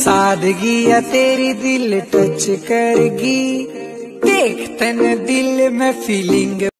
सादगी या तेरी दिल टच करगी, देख तन दिल में फीलिंग